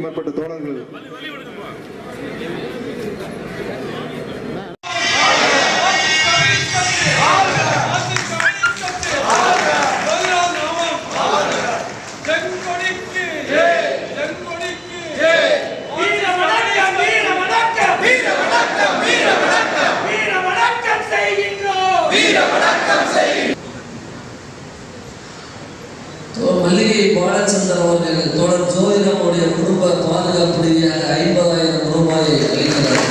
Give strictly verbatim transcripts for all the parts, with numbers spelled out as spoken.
ஏகப்பட்ட தோழர்கள் மல்லிகை பாலச்சந்தர் அவர்கள் தொடர் ஜோதிடம் உடைய குடும்ப பாதுகாப்புடைய ஐம்பதாயிரம் ரூபாயை அளிக்கிறார்.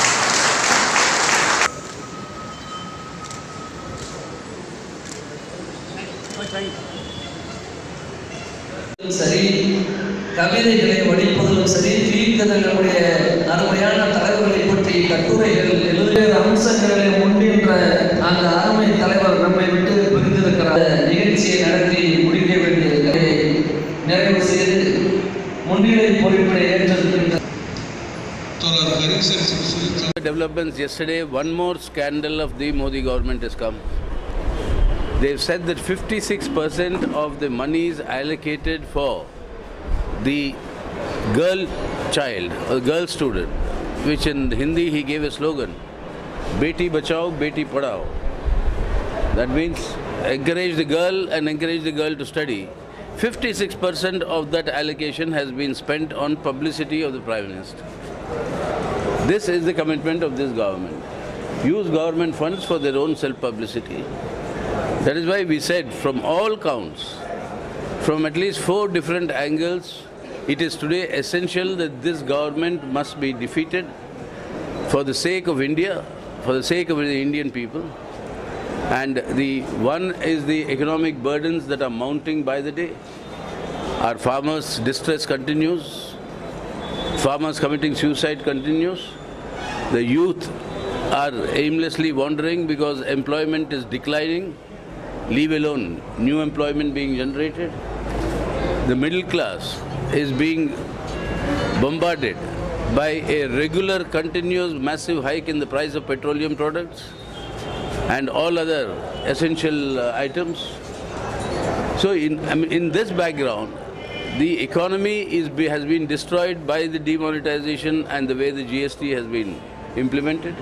சரி, கவிதைகளை வடிப்பதிலும் சரி, தீர்க்கதங்களுடைய அருமையான தலைவர்களை பற்றி கட்டுரைகள் எழுதிய அம்சங்களை முன்னின்ற அந்த அருமை தலைவர் நம்மை விட்டு பிரிந்திருக்கிறார். நிகழ்ச்சியை நடத்தி முடிக்க வேண்டியதை நிறைவு செய்து முன்னிலை பொறுப்பினை ஏற்றிருக்கின்ற developments yesterday, one more scandal of the Modi government has come. They've said that fifty-six percent of the monies allocated for the girl child, or girl student, which in Hindi he gave a slogan, Beti Bachao, Beti Padhao. That means encourage the girl and encourage the girl to study. fifty-six percent of that allocation has been spent on publicity of the Prime Minister. This is the commitment of this government. Use government funds for their own self-publicity. That is why we said from all counts, from at least four different angles, it is today essential that this government must be defeated for the sake of India, for the sake of the Indian people. And the one is the economic burdens that are mounting by the day. Our farmers' distress continues. Farmers committing suicide continues. The youth are aimlessly wandering because employment is declining, leave alone new employment being generated. The middle class is being bombarded by a regular, continuous, massive hike in the price of petroleum products and all other essential uh, items. So in, I mean, in this background, the economy is, has been destroyed by the demonetization and the way the G S T has been implemented.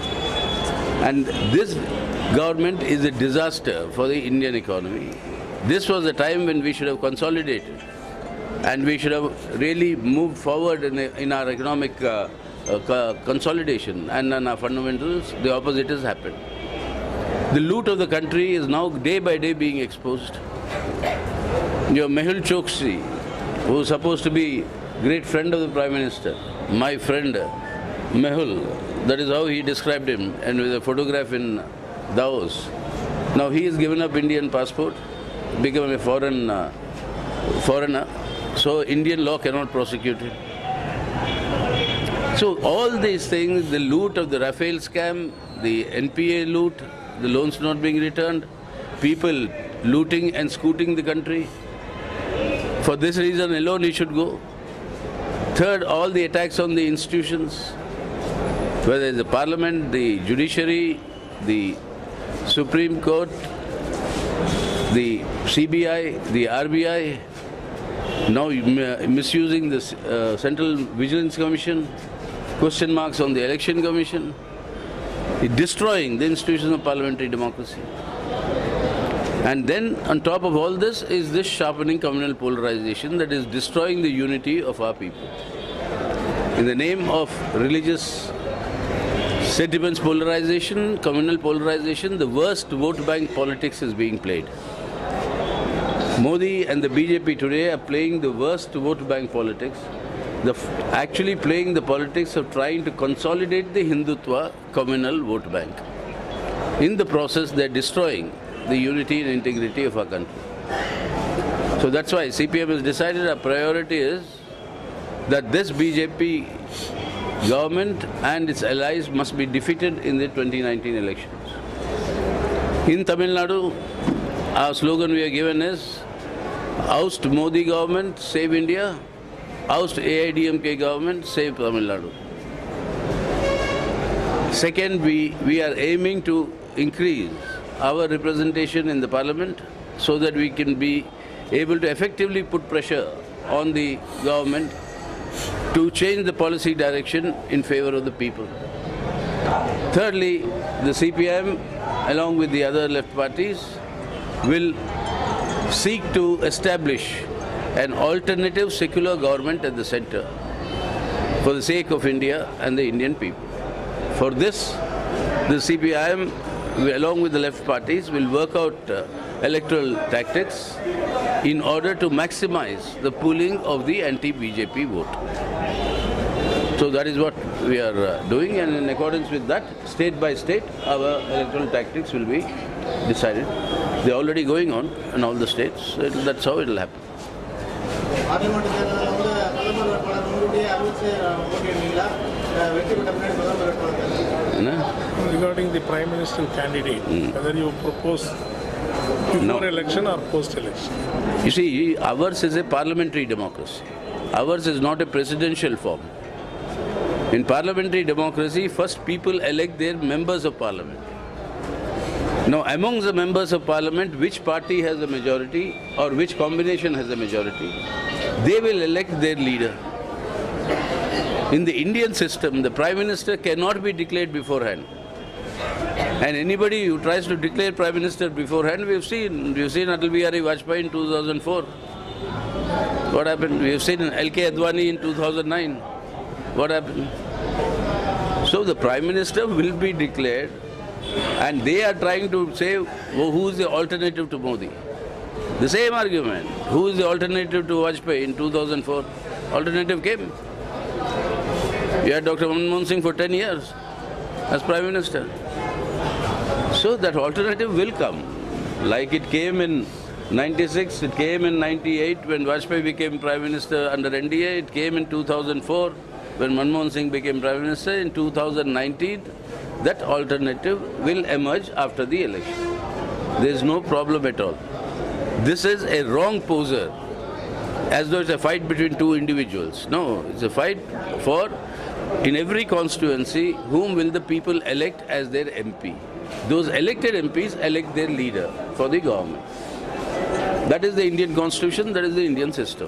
And this government is a disaster for the Indian economy. This was the time when we should have consolidated and we should have really moved forward in, a, in our economic uh, uh, consolidation and on our fundamentals. The opposite has happened. The loot of the country is now day by day being exposed. Your Mehul Choksi, who is supposed to be great friend of the Prime Minister, my friend Mehul, that is how he described him, and with a photograph in Davos. Now he has given up Indian passport, become a foreign uh, foreigner, so Indian law cannot prosecute him. So all these things, the loot of the Rafale scam, the N P A loot, the loans not being returned, people looting and scooting the country. For this reason alone he should go. Third, all the attacks on the institutions, whether it's the Parliament, the Judiciary, the Supreme Court, the C B I, the R B I, now misusing the uh, Central Vigilance Commission, question marks on the Election Commission, destroying the institutions of parliamentary democracy. And then on top of all this is this sharpening communal polarization that is destroying the unity of our people. In the name of religious sentiments polarization, communal polarization, the worst vote bank politics is being played. Modi and the B J P today are playing the worst vote bank politics, the actually playing the politics of trying to consolidate the Hindutva communal vote bank. In the process, they are destroying the unity and integrity of our country. So that's why C P M has decided our priority is that this B J P government and its allies must be defeated in the twenty nineteen elections. In Tamil Nadu, our slogan we are given is oust Modi government, save India, oust A I D M K government, save Tamil Nadu. Second, we, we are aiming to increase our representation in the Parliament so that we can be able to effectively put pressure on the government to change the policy direction in favor of the people. Thirdly, the C P I M, along with the other left parties, will seek to establish an alternative secular government at the center for the sake of India and the Indian people. For this, the C P I M, along with the left parties, will work out uh, electoral tactics in order to maximize the pooling of the anti-B J P vote. So that is what we are uh, doing, and in accordance with that, state by state, our electoral tactics will be decided. They are already going on in all the states. So that's how it will happen. Regarding the Prime Minister candidate, mm. whether you propose before no. election or post-election? You see, ours is a parliamentary democracy. Ours is not a presidential form. In parliamentary democracy, first people elect their members of parliament. Now, among the members of parliament, which party has a majority or which combination has a majority, they will elect their leader. In the Indian system, the Prime Minister cannot be declared beforehand. And anybody who tries to declare Prime Minister beforehand, we have seen. We have seen Atal Bihari Vajpayee in two thousand four. What happened? We have seen L K Advani in two thousand nine. What happened? So the Prime Minister will be declared, and they are trying to say, well, who is the alternative to Modi? The same argument. Who is the alternative to Vajpayee in two thousand four? Alternative came. You had Doctor Manmohan Singh for ten years as Prime Minister. So that alternative will come. Like it came in ninety-six, it came in ninety-eight when Vajpayee became Prime Minister under N D A, it came in two thousand four when Manmohan Singh became Prime Minister. In two thousand nineteen, that alternative will emerge after the election. There is no problem at all. This is a wrong poser, as though it's a fight between two individuals. No, it's a fight for, in every constituency, whom will the people elect as their M P. Those elected M Ps elect their leader for the government. That is the Indian constitution, that is the Indian system.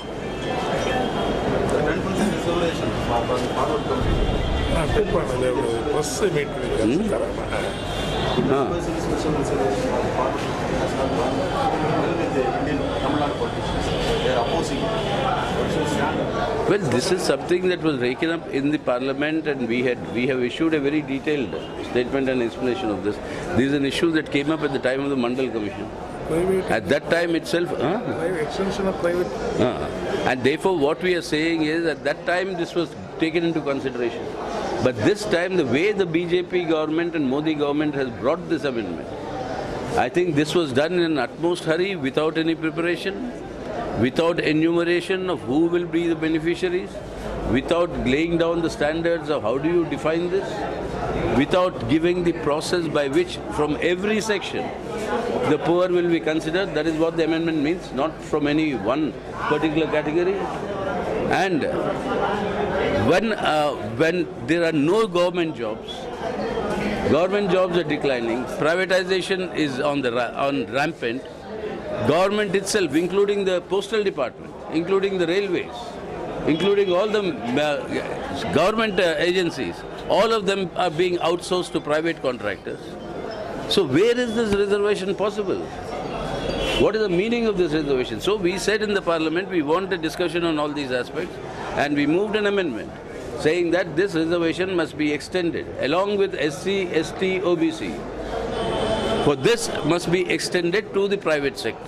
Well, this is something that was taken up in the Parliament, and we had we have issued a very detailed statement and explanation of this. This is an issue that came up at the time of the Mandal Commission. Private at that time itself, huh? Private extension of private. Uh, and therefore, what we are saying is, at that time this was taken into consideration. But this time, the way the B J P government and Modi government has brought this amendment, I think this was done in utmost hurry, without any preparation, without enumeration of who will be the beneficiaries, without laying down the standards of how do you define this, without giving the process by which from every section the poor will be considered. That is what the amendment means, not from any one particular category. And when, uh, when there are no government jobs, government jobs are declining, privatization is on, the ra on rampant, government itself, including the postal department, including the railways, including all the uh, government uh, agencies, all of them are being outsourced to private contractors. So where is this reservation possible? What is the meaning of this reservation? So we said in the Parliament, we want a discussion on all these aspects, and we moved an amendment saying that this reservation must be extended along with S C, S T, O B C. For this must be extended to the private sector.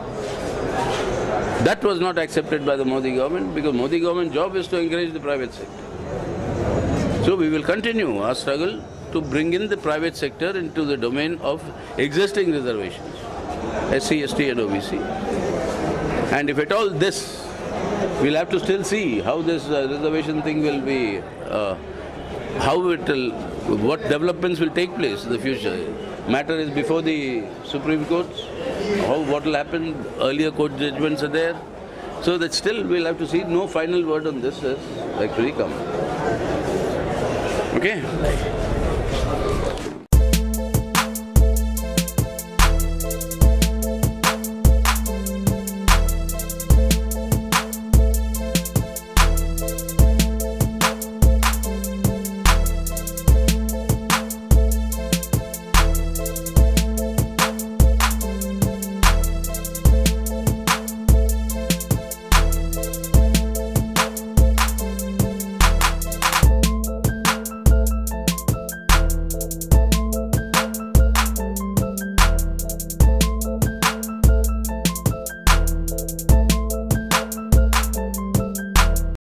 That was not accepted by the Modi government, because Modi government job is to encourage the private sector. So we will continue our struggle to bring in the private sector into the domain of existing reservations, S C, S T and O B C. And if at all this, we'll have to still see how this uh, reservation thing will be, uh, how it will, what developments will take place in the future. Matter is before the Supreme Court. How, what will happen? Earlier court judgments are there. So that still we'll have to see. No final word on this has actually come. Okay?